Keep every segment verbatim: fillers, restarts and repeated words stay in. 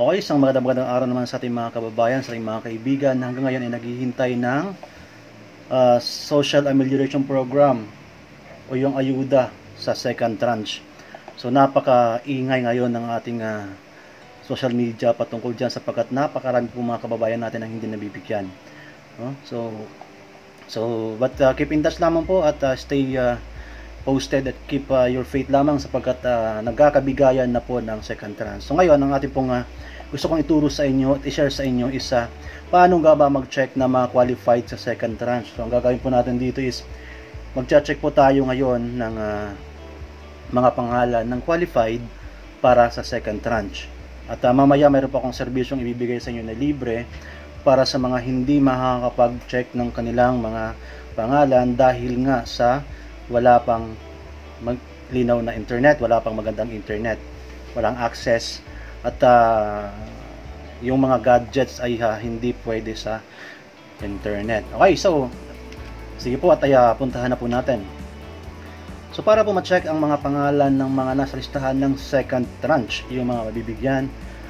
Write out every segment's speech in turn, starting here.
Okay, isang magandang magandang araw naman sa ating mga kababayan, sa ating mga kaibigan na hanggang ngayon ay naghihintay ng uh, Social Amelioration Program o yung ayuda sa second tranche. So napaka-ingay ngayon ng ating uh, social media patungkol dyan sapagkat napakarami po mga kababayan natin ang hindi nabibigyan. No? So, so but uh, keep in touch lamang po at uh, stay uh, posted at keep uh, your faith lamang sapagkat uh, nagkakabigayan na po ng second tranche. So ngayon, ang ating pong uh, gusto kong ituro sa inyo at i-share sa inyo is uh, paano nga ba mag-check na mga qualified sa second tranche. So ang gagawin po natin dito is mag-check po tayo ngayon ng uh, mga pangalan ng qualified para sa second tranche. At uh, mamaya mayroon pa akong serbisyong ibibigay sa inyo na libre para sa mga hindi makakapag-check ng kanilang mga pangalan dahil nga sa wala pang maglinaw na internet, wala pang magandang internet, walang access at uh, yung mga gadgets ay uh, hindi pwede sa internet. Okay, so sige po at ay uh, puntahan na po natin. So para po ma-check ang mga pangalan ng mga nasa listahan ng second tranche, yung mga mabibigyan,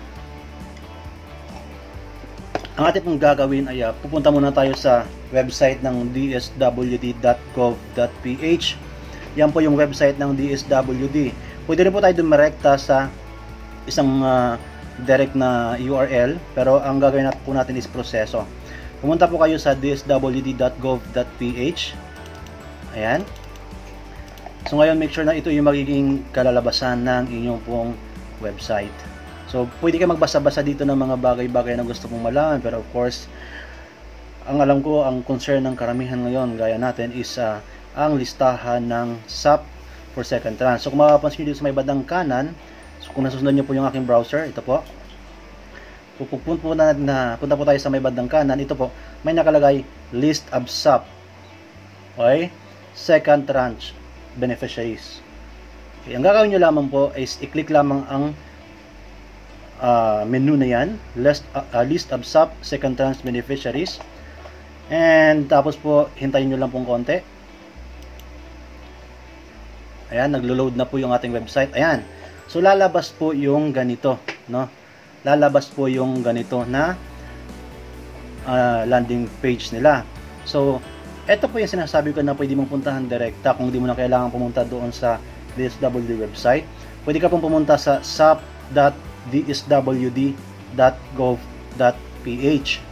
ang ating pong gagawin ay uh, pupunta muna tayo sa website ng d s w d dot gov dot p h. Yan po yung website ng D S W D. Pwede rin po tayo dumirekta sa isang uh, direct na U R L, pero ang gagawin natin po natin is proseso. Pumunta po kayo sa d s w d dot gov dot p h. Ayan. So ngayon, make sure na ito yung magiging kalalabasan ng inyong pong website. So pwede kayo magbasa-basa dito ng mga bagay-bagay na gusto mong malaman, pero of course, ang alam ko, ang concern ng karamihan ngayon, gaya natin, is uh, ang listahan ng S A P for second tranche. So kung mapapansin nyo dito sa may bandang kanan, so kung nasusunod nyo po yung aking browser, ito po, pupunta po, na, na, punta po tayo sa may bandang kanan, ito po, may nakalagay list of S A P. Okay? Second tranche beneficiaries. Okay, ang gagawin nyo lamang po is i-click lamang ang uh, menu na yan, list, uh, uh, list of S A P second tranche beneficiaries, and tapos po hintayin nyo lang pong konti. Ayan, naglo-load na po yung ating website. Ayan, so lalabas po yung ganito, no? Lalabas po yung ganito na uh, landing page nila. So ito po yung sinasabi ko na pwede mong puntahan direkta kung hindi mo na kailangan pumunta doon sa D S W D website. Pwede ka pong pumunta sa s a p dot d s w d dot gov dot p h.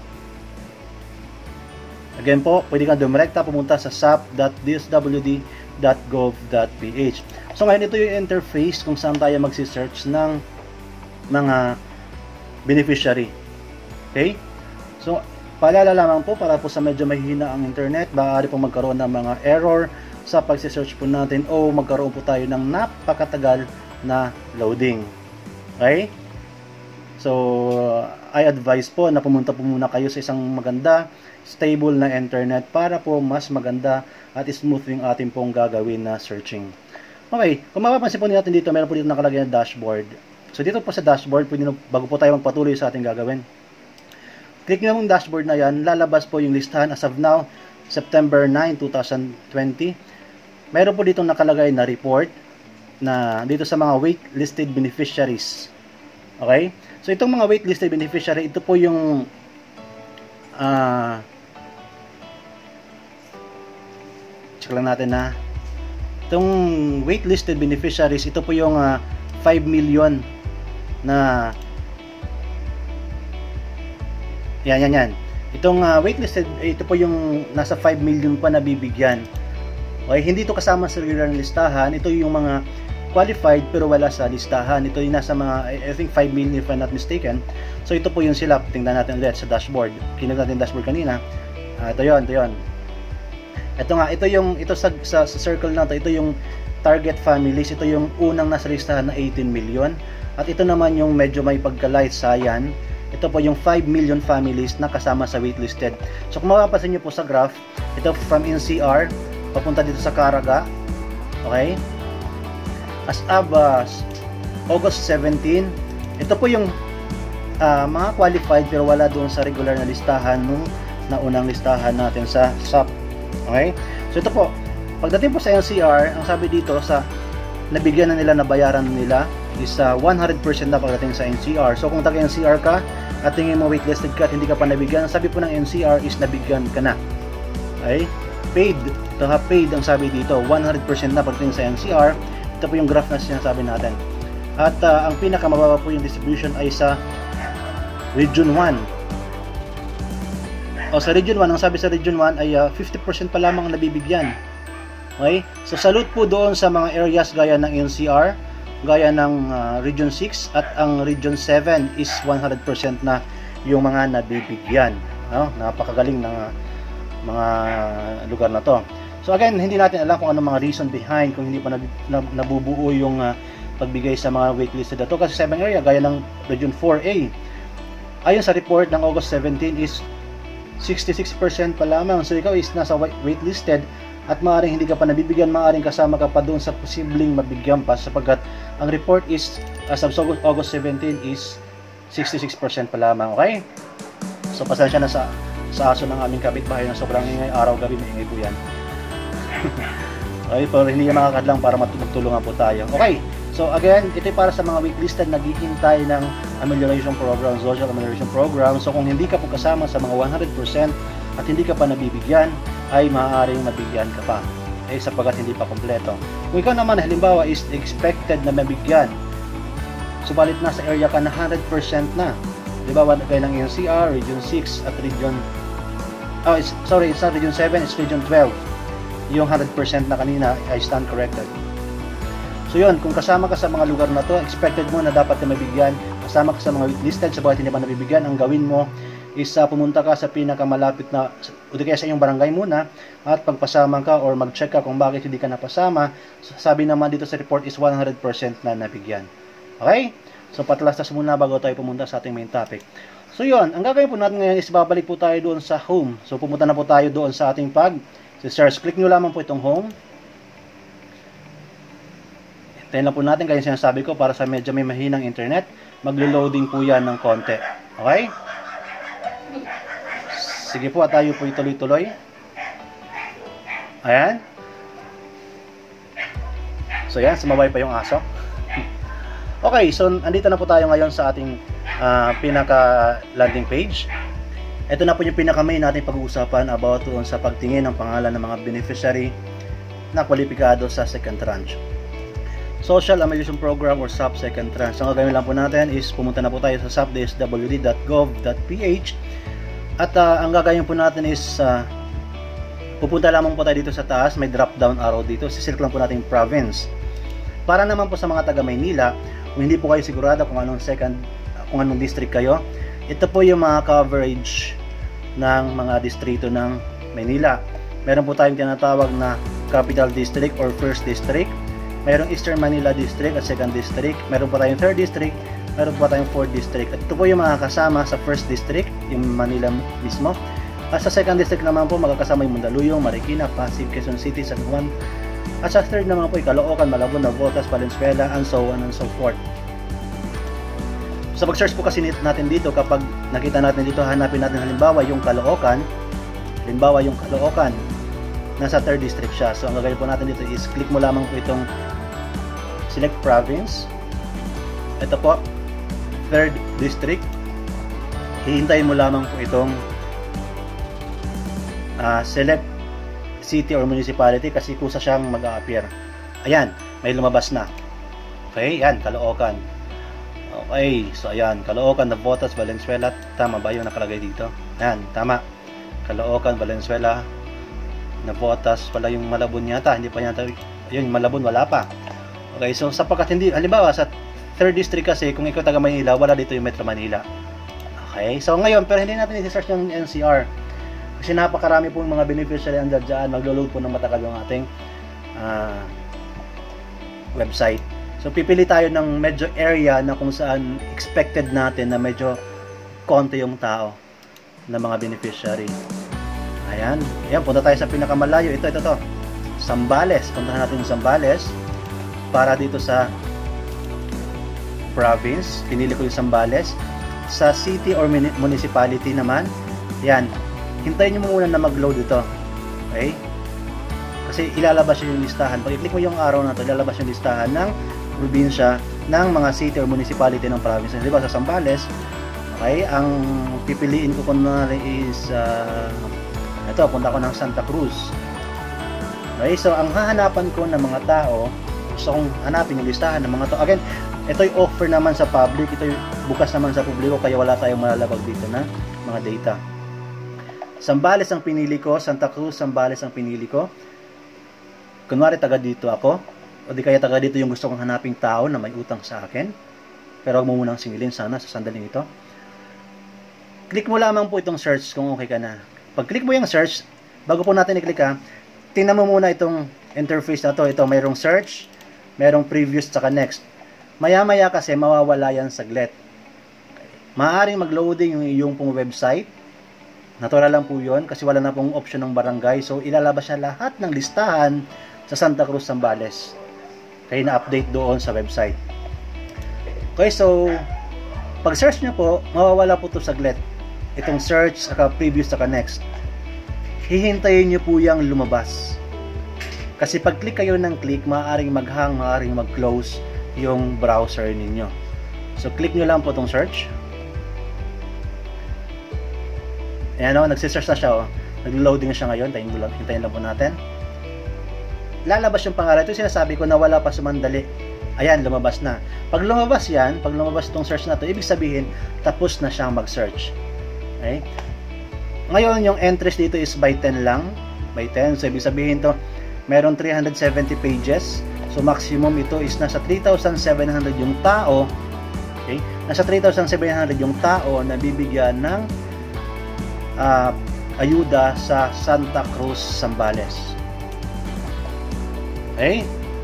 Again po, pwede ka dumirekta pumunta sa s a p dot d s w d dot gov dot p h. So ngayon, ito yung interface kung saan tayo magsi-search ng mga beneficiary. Okay? So paalala lamang po, para po sa medyo mahihina ang internet, maaari po magkaroon ng mga error sa pagsi-search po natin o magkaroon po tayo ng napakatagal na loading. Okay? So I advise po na pumunta po muna kayo sa isang maganda, stable na internet para po mas maganda at smooth yung ating pong gagawin na searching. Okay, kung mapapansin po natin dito, meron po dito nakalagay na dashboard. So dito po sa dashboard, pwede na, bago po tayo magpatuloy sa ating gagawin, click nyo yung dashboard na yan, lalabas po yung listahan as of now, September ninth, two thousand twenty. Meron po dito nakalagay na report na dito sa mga waitlisted beneficiaries. Okay? So itong mga waitlisted beneficiary, ito po yung uh, check lang natin na itong waitlisted beneficiaries, ito po yung uh, five million na yan, yan, yan. Itong uh, waitlisted, ito po yung nasa five million pa na bibigyan. Okay, hindi ito kasama sa regular na listahan. Ito yung mga qualified pero wala sa listahan. Ito yung nasa mga, I think five million if I'm not mistaken. So ito po yung sila. Tingnan natin ulit sa dashboard. Kinag natin dashboard kanina. Uh, ito yon, ito yon. Ito nga, ito yung, ito sa, sa, sa circle na ito, ito yung target families. Ito yung unang nasa listahan na eighteen million. At ito naman yung medyo may pagka-light cyan. Ito po yung five million families na kasama sa waitlisted. So kung mapapansin nyo po sa graph, ito from N C R, papunta dito sa Caraga. Okay? As of uh, August seventeenth, ito po yung uh, mga qualified pero wala doon sa regular na listahan nung naunang listahan natin sa S A P. Okay? So ito po, pagdating po sa N C R, ang sabi dito sa nabigyan na nila, nabayaran nila, is uh, one hundred percent na pagdating sa N C R. So kung taga N C R ka at tingin mo waitlisted ka at hindi ka pa nabigyan, sabi po ng N C R is nabigyan ka na. Okay? Paid. Ito ha, paid ang sabi dito. one hundred percent na pagdating sa N C R. Ito po yung graph na sinasabi natin. At uh, ang pinakamababa po yung distribution ay sa Region one. O sa Region one, ang sabi sa Region one ay uh, fifty percent pa lamang nabibigyan. Okay? So salute po doon sa mga areas gaya ng N C R, gaya ng uh, Region six, at ang Region seven is one hundred percent na yung mga nabibigyan. No? Napakagaling ng uh, mga lugar na to. So again, hindi natin alam kung ano mga reason behind kung hindi pa nab nab nabubuo yung uh, pagbigay sa mga waitlisted na to. Kasi seven area, gaya ng Region four A, ayon sa report ng August seventeen is sixty-six percent pa lamang. So ikaw is nasa waitlisted at maaaring hindi ka pa nabibigyan, maaaring kasama ka pa doon sa posibleng mabigyan pa, sapagkat ang report is as of August seventeen is sixty-six percent pa lamang. Okay? So pasensya na sa sa aso ng aming kapitbahay na sobrang ingay, araw-gabi may ingay po yan. Okay, pero hindi yan makakadlang para magtulungan po tayo. Okay, so again, ito para sa mga waitlisted naghihintay ng amelioration program, social amelioration program. So kung hindi ka po kasama sa mga one hundred percent at hindi ka pa nabibigyan, ay maaaring mabigyan ka pa, eh, sapagkat hindi pa kompleto. Kung ikaw naman halimbawa is expected na mabigyan, subalit nasa area ka na one hundred percent na, di ba, gaya ng N C R, Region six at Region oh, it's, sorry, it's not Region seven, it's Region twelve. Yung one hundred percent na kanina, I stand corrected. So yun, kung kasama ka sa mga lugar na to, expected mo na dapat na mabigyan, kasama ka sa mga waitlisted, sabagat hindi pa nabibigyan, ang gawin mo is uh, pumunta ka sa pinakamalapit na, o di kaya sa iyong barangay muna, at pagpasama ka or mag-check ka kung bakit hindi ka napasama. Sabi naman dito sa report is one hundred percent na nabigyan. Okay? So patlastas muna bago tayo pumunta sa ating main topic. So yun, ang gagawin po natin ngayon is babalik po tayo doon sa home. So pumunta na po tayo doon sa ating pag search. Click nyo lamang po itong home. Hintayin lang po natin, kaya sinasabi ko, para sa medyo may mahinang internet, maglo-loading po yan ng konti. Okay? Sige po, at tayo po ituloy-tuloy. Ayan. So yan, sumabay pa yung aso. Okay, so andito na po tayo ngayon sa ating uh, pinaka landing page. Ito na po yung pinaka-main natin pag-uusapan about doon sa pagtingin ng pangalan ng mga beneficiary na kwalipikado sa second tranche. Social Amelioration Program or S A P second tranche. Ang gagawin lang po natin is pumunta na po tayo sa s a p d s w d dot gov dot p h, at uh, ang gagawin po natin is uh, pupunta lamang po tayo dito sa taas, may drop down arrow dito, sisilk lang po natin yung province. Para naman po sa mga taga Maynila, kung hindi po kayo sigurado kung anong second, kung anong district kayo, ito po yung mga coverage ng mga distrito ng Maynila. Meron po tayong tinatawag na Capital District or First District. Merong Eastern Manila District at Second District. Meron po tayong Third District. Meron po tayong Fourth District. At ito po yung mga kasama sa First District, yung Manila mismo. At sa Second District naman po, magkakasama yung Mandaluyong, Marikina, Pasig, Quezon City, San Juan. At sa Third naman po, Caloocan, Malabon, Navotas, Valenzuela, and so on and so forth. So pag-search po kasi natin dito, kapag nakita natin dito, hanapin natin halimbawa yung Caloocan, halimbawa yung Caloocan, nasa third district siya. So ang gagawin po natin dito is click mo lamang po itong select province. Ito po, third district. Hihintayin mo lamang po itong uh, select city or municipality kasi kusa siyang mag-a-appear. Ayan, may lumabas na. Okay, yan, Caloocan. Okay, so ayan, Caloocan, Navotas, Valenzuela. Tama ba yung nakalagay dito? Ayan, tama. Caloocan, Valenzuela, Navotas, pala yung Malabon yata. Hindi pa yata, yun, Malabon, wala pa. Okay, so sapagkat hindi, halimbawa sa third district kasi, kung ikaw taga Manila, wala dito yung Metro Manila. Okay, so ngayon, pero hindi natin i-search yung N C R. Kasi napakarami po yung mga beneficiary andyan dyan. Maglo-load po ng matagal yung ating uh, website. So pipili tayo ng medyo area na kung saan expected natin na medyo konti yung tao na mga beneficiary. Ayan. Ayan, punta tayo sa pinakamalayo. Ito, ito, ito. Zambales. Puntahan natin yung Zambales para dito sa province. Pinili ko yung Zambales. Sa city or municipality naman, ayan. Hintayin nyo muna na mag-load ito. Okay? Kasi ilalabas yung listahan. Pag i-click mo yung araw na ito, ilalabas yung listahan ng probinsya ng mga city or municipality ng province. Di ba sa Zambales, okay, ang pipiliin ko kunwari is uh, ito, punta ko ng Santa Cruz. Okay, so ang hahanapan ko ng mga tao, gusto kong hanapin yung listahan ng mga tao. Again, ito'y offer naman sa public, ito'y bukas naman sa publiko, kaya wala tayong malalabag dito na mga data. Zambales ang pinili ko, Santa Cruz, Zambales ang pinili ko. Kunwari taga dito ako, o di kaya taga dito yung gusto kong hanaping tao na may utang sa akin. Pero huwag mo munang singilin sana sa sandaling ito. Click mo lamang po itong search kung okay ka na. Pag click mo yung search, bago po natin i-click ha, tingnan mo muna itong interface na to. Ito, mayroong search, mayroong previous, saka next. Maya-maya kasi mawawala yan saglit. Maaaring mag-loading yung iyong pong website. Natural lang po yun kasi wala na pong option ng barangay. So, ilalabas siya lahat ng listahan sa Santa Cruz, Zambales. Kaya na-update doon sa website. Okay, so, pag search nyo po, mawawala po ito saglit. Itong search, saka previous, saka next. Hihintayin nyo po yung lumabas. Kasi pag click kayo ng click, maaaring mag-hang, maaaring mag-close yung browser ninyo. So, click nyo lang po itong search. Ayan o, nagsisearch na siya o. Nag-loading na siya ngayon. Hintayin lang, hintayin lang po natin. Lalabas yung pangalan. Ito yung sinasabi ko na wala pa sumandali. Ayan, lumabas na. Pag lumabas yan, pag lumabas itong search na to, ibig sabihin, tapos na siyang mag-search. Okay? Ngayon, yung entries dito is by ten lang. By ten. So, ibig sabihin to, meron three hundred seventy pages. So, maximum ito is nasa three thousand seven hundred yung tao. Okay? Nasa three thousand seven hundred yung tao na bibigyan ng uh, ayuda sa Santa Cruz, Zambales. Okay?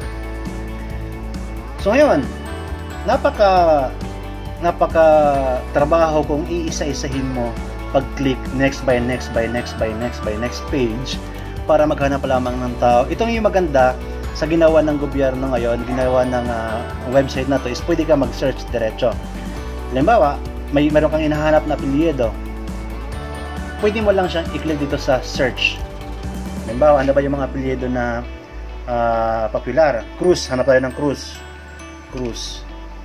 So, ngayon, napaka napaka trabaho kung iisa-isahin mo pag-click next by next by next by next by next page para maghanap lamang ng tao. Ito yung maganda sa ginawa ng gobyerno ngayon, ginawa ng uh, website na to is pwede ka mag-search diretso. Halimbawa, may meron kang hinahanap na apelyido. Pwede mo lang siyang i-click dito sa search. Halimbawa, ano ba yung mga apelyido na uh, popular? Cruz, hanap tayo ng Cruz. Cruz.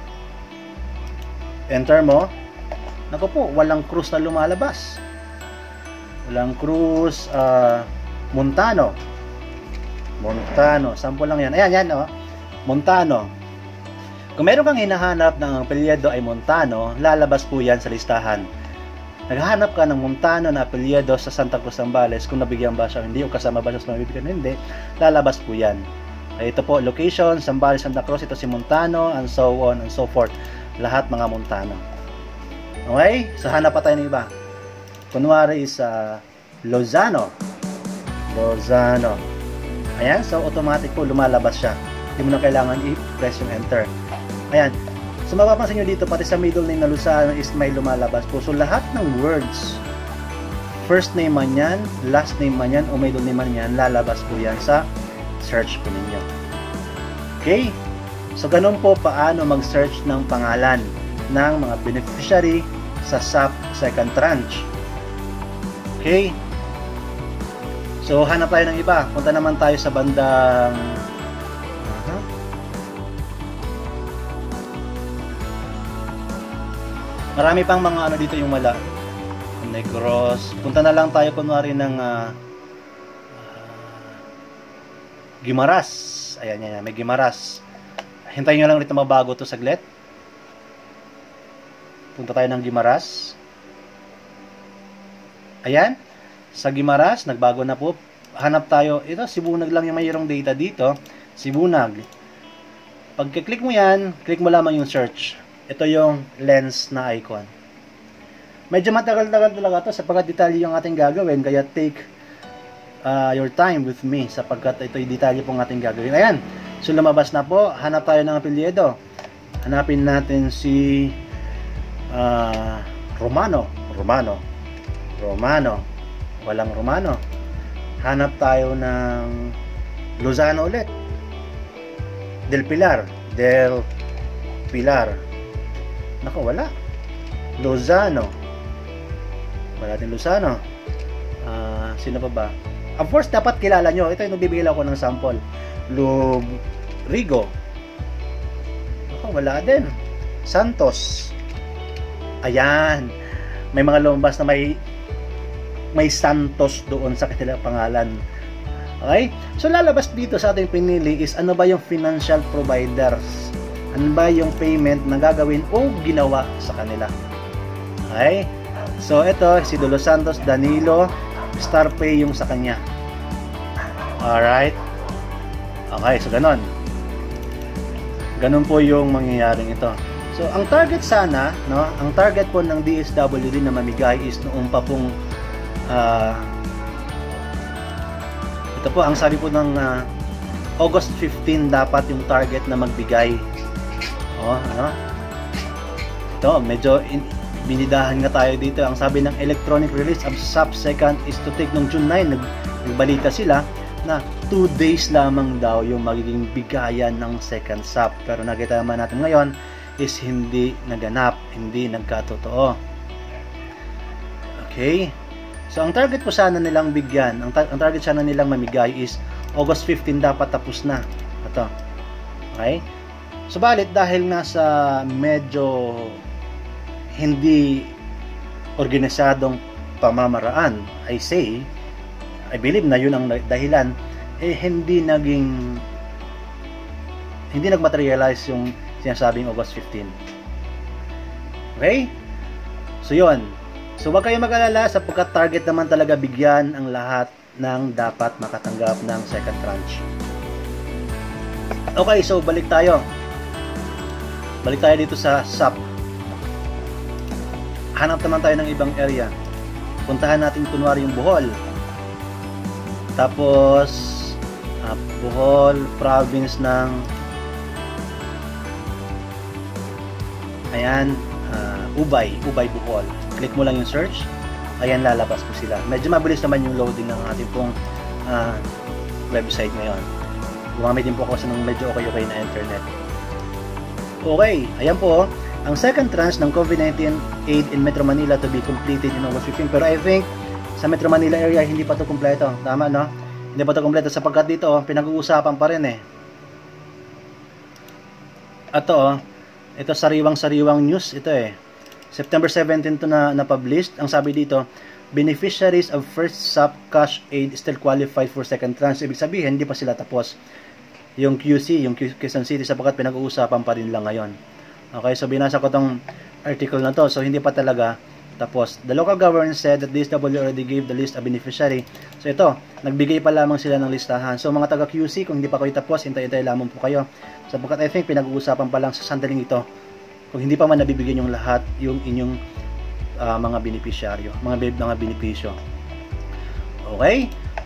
Enter mo. Naku po, walang Cruz na lumalabas. Walang Cruz, uh, Montano. Montano. Sample lang yan. Ayan, yan, oh. Montano. Kung meron kang hinahanap ng apelyido ay Montano, lalabas po yan sa listahan. Naghahanap ka ng Montano na apelyido sa Santa Cruz, Zambales, kung nabigyan ba siya hindi, o kasama ba siya sa mabibigyan hindi, lalabas po yan. Ay, ito po, location, Zambales, Santa Cruz, ito si Montano, and so on and so forth. Lahat mga Montano. Okay? So, hanap pa tayo ng iba. Kunwari is uh, Lozano. Lozano. Ayan, so automatic po lumalabas siya. Hindi mo na kailangan i-press yung enter. Ayan. So mapapansin nyo dito, pati sa middle name na Lozano is may lumalabas po. So lahat ng words, first name man yan, last name man yan, o middle name man yan, lalabas po yan sa search po ninyo. Okay? So ganun po paano mag-search ng pangalan ng mga beneficiary sa S A P second tranche. Okay? So, hanap tayo ng iba. Punta naman tayo sa bandang uh-huh. Marami pang mga ano dito yung wala. Negros. Punta na lang tayo kunwari ng uh, Guimaras. Ayan, yan, yan. May Guimaras. Hintayin nyo lang ulit na mabago to saglit. Punta tayo ng Guimaras. Ayan. Sa Guimaras, nagbago na po. Hanap tayo. Ito, Sibunag lang yung mayroong data dito. Sibunag. Pagka-click mo yan, click mo lamang yung search. Ito yung lens na icon. Medyo matagal-tagal talaga ito sapagkat detalye yung ating gagawin. Kaya take uh, your time with me sapagkat ito yung detalye pong ating gagawin. Ayan. So, lumabas na po. Hanap tayo ng apelyido. Hanapin natin si uh, Romano. Romano. Romano. Walang Romano. Hanap tayo ng Lozano ulit. Del Pilar. Del Pilar. Naku, wala. Lozano. Wala din Lozano. Uh, sino pa ba? Of course, dapat kilala nyo. Ito yung nagbibigay ako ng sample. Lubrigo. Naku, wala din. Santos. Ayan. May mga lumabas na may may Santos doon sa kanilang pangalan. Okay? So lalabas dito sa ating pinili is ano ba yung financial providers? Ano ba yung payment na gagawin o ginawa sa kanila? Okay? So ito, si Dolo Santos, Danilo, StarPay yung sa kanya. Alright? Okay, so ganon. Ganon po yung mangyayaring ito. So ang target sana, no, ang target po ng D S W D na mamigay is noong pa pong uh, ito po, ang sabi po ng uh, August fifteenth dapat yung target na magbigay. Oh, ano? Ito, medyo in, binidahan nga tayo dito. Ang sabi ng electronic release of S A P second is to take nung June nine, nag, nagbalita sila na two days lamang daw yung magiging bigayan ng second S A P. Pero nakita naman natin ngayon is hindi naganap, hindi nagkatotoo. Okay? So, ang target po sana nilang bigyan, ang, tar ang target sana nilang mamigay is August fifteenth dapat tapos na. Ito. Okay? Subalit, dahil nasa medyo hindi organisadong pamamaraan, I say, I believe na yun ang dahilan, eh hindi naging, hindi nagmaterialize yung sinasabing August fifteenth. Okay? So, yun. So, wag kayong mag-alala sapagkat target naman talaga bigyan ang lahat ng dapat makatanggap ng second tranche. Okay, so balik tayo. Balik tayo dito sa S A P. Hanap naman tayo ng ibang area. Puntahan natin kunwari yung Bohol. Tapos, uh, Bohol, province ng ayan, uh, Ubay, Ubay, Bohol. Click mo lang yung search, ayan, lalabas po sila. Medyo mabilis naman yung loading ng ating pong uh, website ngayon. Gumamit din po ako sa ng medyo okay-okay na internet. Okay, ayan po, ang second tranche ng COVID nineteen aid in Metro Manila to be completed in August fifteenth. Pero I think, sa Metro Manila area, hindi pa ito kompleto. Tama, no? Hindi pa ito kompleto sapagkat dito, oh, pinag-uusapan pa rin eh. Ito, oh, ito sariwang-sariwang news, ito eh. September seventeenth to na na-published. Ang sabi dito, beneficiaries of first S A P cash aid still qualified for second tranche. Ibig sabihin, hindi pa sila tapos. Yung Q C, yung Quezon City, sapagkat pinag-uusapan pa rin lang ngayon. Okay, so binasa ko tong article na to. So, hindi pa talaga tapos. The local government said that D S W already gave the list of beneficiary. So, ito, nagbigay pa lamang sila ng listahan. So, mga taga-Q C, kung hindi pa kayo tapos, hintay-hintay lamang po kayo. Sapagkat I think, pinag-uusapan pa lang sa sandaling ito. Kung hindi pa man nabibigyan yung lahat yung inyong uh, mga beneficiaryo, mga mga benepisyo. Okay?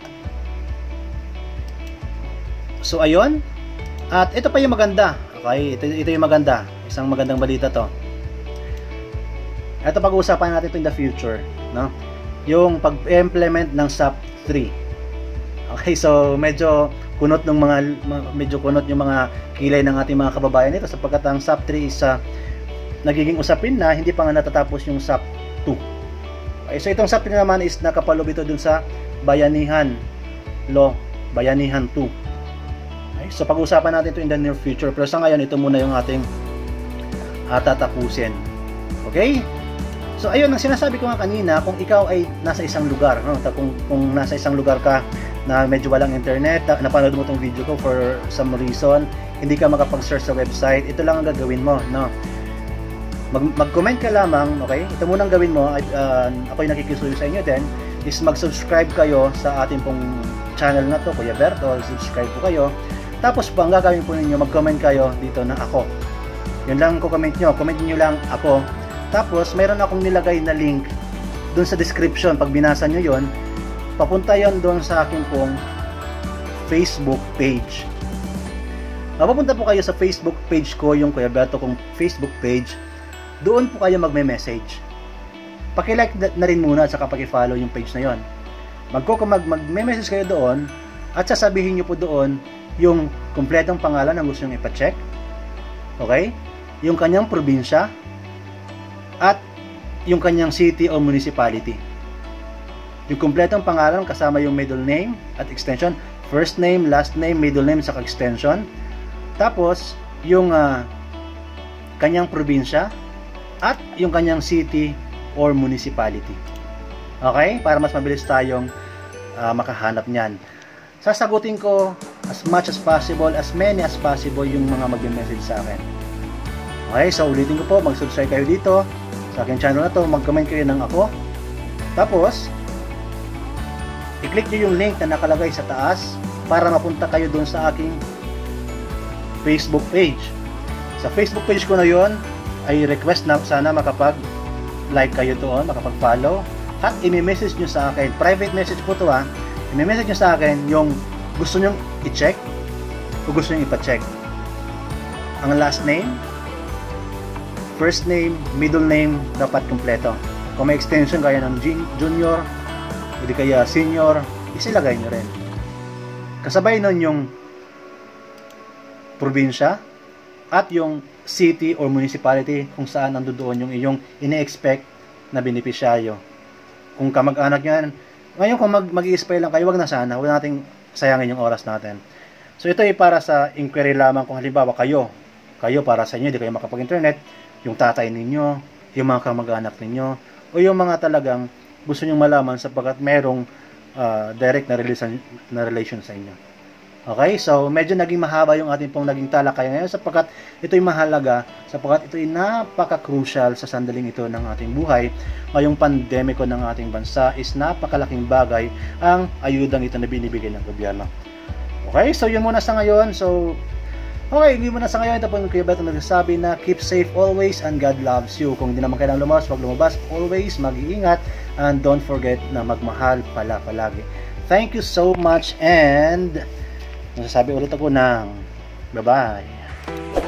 So ayun. At ito pa yung maganda. Okay? Ito, ito yung maganda. Isang magandang balita to. Ito pag-uusapan natin ito in the future, no? Yung pag-implement ng S A P three. Okay, so medyo kunot ng mga medyo kunot yung mga kilay ng ating mga kababayan nito sapagkat ang S A P three is uh, nagiging usapin na, hindi pa nga natatapos yung S A P two. Okay, so itong S A P naman is nakapalob ito dun sa Bayanihan Law, Bayanihan two. Okay, so pag-usapan natin ito in the near future, pero sa ngayon ito muna yung ating uh, tatapusin. Okay? So ayun, ang sinasabi ko nga kanina, kung ikaw ay nasa isang lugar, no? kung, kung nasa isang lugar ka na medyo walang internet, napanood mo itong video ko for some reason, hindi ka makapag-search sa website, ito lang ang gagawin mo, no? Mag-comment ka lamang, okay? Ito munang gawin mo, uh, ako'y nakikisuyo sa inyo din, is mag-subscribe kayo sa ating pong channel na to, Kuya Berto, subscribe po kayo. Tapos po, ang gagawin po ninyo, mag-comment kayo dito na ako. Yun lang ko comment nyo, comment nyo lang ako. Tapos, mayroon akong nilagay na link dun sa description. Pag binasa nyo yun, papunta yon doon sa aking pong Facebook page. Mapapunta po kayo sa Facebook page ko, yung Kuya Berto kong Facebook page. Doon po kayo magme-message. Paki-like na rin muna at saka paki-follow yung page na yon. Magme-message kayo doon at sasabihin nyo po doon yung kumpletong pangalan ng gusto nyo ipa-check. Okay? Yung kanyang probinsya at yung kanyang city o municipality. Yung kumpletong pangalan kasama yung middle name at extension. First name, last name, middle name, saka extension. Tapos, yung uh, kanyang probinsya at yung kanyang city or municipality. Okay? Para mas mabilis tayong uh, makahanap niyan. Sasagutin ko as much as possible, as many as possible yung mga mag-message sa akin. Okay? So, ulitin ko po, mag-subscribe kayo dito sa aking channel na to, mag-comment kayo ng ako. Tapos, i-click nyo yung link na nakalagay sa taas para mapunta kayo dun sa aking Facebook page. Sa Facebook page ko na yon ay request na sana makapag-like kayo doon, makapag-follow, at i-message nyo sa akin. Private message po to ha. I-message nyo sa akin yung gusto nyo i-check o gusto nyo ipa-check. Ang last name, first name, middle name, dapat kumpleto. Kung may extension kaya ng junior, hindi kaya senior, isilagay nyo rin. Kasabay nun yung probinsya at yung city or municipality kung saan nandoon yung iyong ine-expect na benepisyaryo. Kung kamag-anak yan, ngayon kung mag mag-i-spy lang kayo, wag na sana, huwag nating sayangin yung oras natin. So ito ay para sa inquiry lamang kung halimbawa kayo, kayo para sa inyo, di kayo makapag-internet, yung tatay ninyo, yung mga kamag-anak ninyo, o yung mga talagang gusto nyong malaman sapagkat merong uh, direct na relation, na relation sa inyo. Okay, so medyo naging mahaba yung ating pong naging talakayan ngayon sapagkat ito'y mahalaga, sapagkat ito'y napaka-crucial sa sandaling ito ng ating buhay. Ngayong pandemiko ng ating bansa is napakalaking bagay ang ayudang ito na binibigay ng gobyerno. Okay, so yun muna sa ngayon. So, okay, yun muna sa ngayon. Ito po yung Kuya Beto nagsasabi na keep safe always and God loves you. Kung hindi naman kailangan lumabas, wag lumabas. Always mag-iingat and don't forget na magmahal pala palagi. Thank you so much and masasabi ulit ako ng bye-bye.